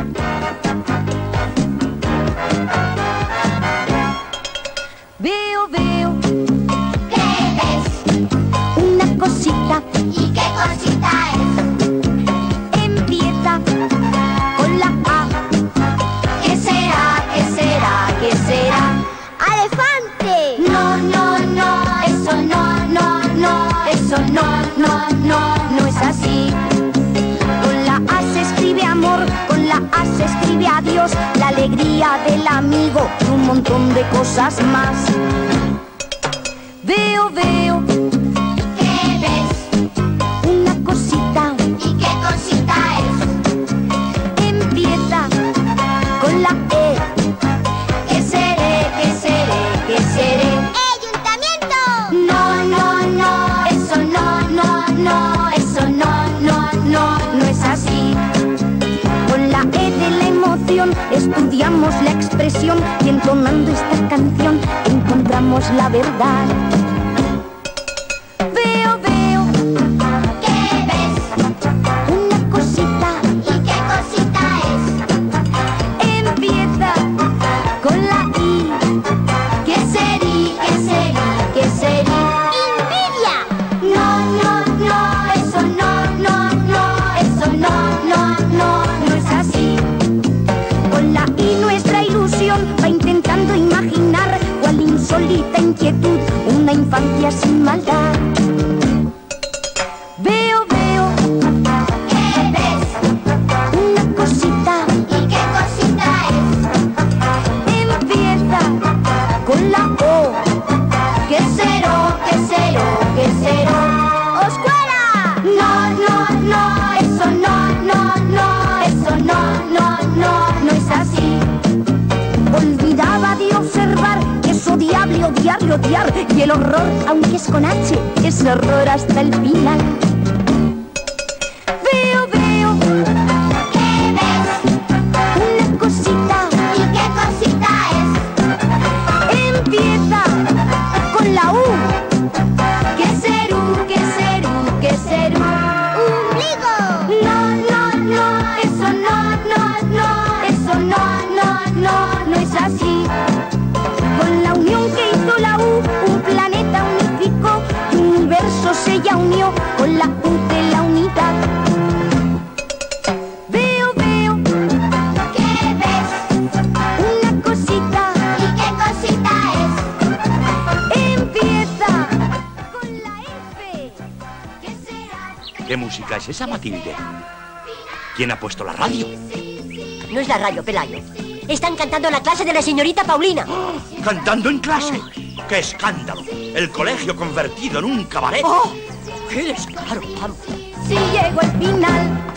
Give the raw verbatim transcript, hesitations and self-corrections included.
Veo, veo. ¿Qué ves? Una cosita. ¿Y qué cosita es? Empieza con la A. ¿Qué será? ¿Qué será? ¿Qué será? ¡Elefante! No, no, no, eso no, no, no, eso no, no, no, no es así. Con la A se escribe amor, con la A se escribe adiós, la alegría del amigo y un montón de cosas más. Veo, veo. ¿Qué ves? Una cosita. ¿Y qué cosita es? Empieza con la E. ¿Qué seré? ¿Qué seré? ¿Qué seré? ¡Ayuntamiento! No, no, no, eso no, no, no, eso no, no, no, no es así. Con la E de la emoción estudiamos la expresión y entonando esta canción encontramos la verdad. Veo, veo. ¿Qué ves? Una cosita. ¿Y qué cosita es? Empieza con la I. ¿Qué sería? ¿Qué sería? ¿Qué sería? ¡Envidia! No, no, no, eso no, no, no, eso no, no, no, no es así. Con la I nuestra ilusión va intentando imaginar cuál insólita inquietud una infancia sin maldad. Veo, veo. ¿Qué ves? Una cosita. ¿Y qué cosita es? Empieza con la O. ¿Qué será? ¿Qué será? ¿Qué será? ¡Oscuela! No, no, no, eso no, no, no, eso no, no, no, no es así. Olvidaba de observar que es odiable odiar y odiar, y el horror, aunque es con H, es horror hasta el final. Veo, veo. ¿Qué ves? Una cosita. ¿Y qué cosita es? Empieza con la U. ¿Qué será? ¿Qué será? ¿Qué será? ¡Ombligo! No, no, no, eso no, no, no, eso no, no, no, no es así. Con la unión que hizo la U, un planeta unificó, y un universo se ya unió con la U de la unidad. Veo, veo. ¿Qué ves? Una cosita. ¿Y qué cosita es? Empieza con la F. ¿Qué será? ¿Qué música es esa, Matilde? ¿Quién ha puesto la radio? No es la radio, Pelayo. Están cantando la clase de la señorita Paulina. ¡Oh! ¿Cantando en clase? ¡Qué escándalo! El colegio convertido en un cabaret. ¡Oh! ¡Qué descaro, vamos! Si llego al final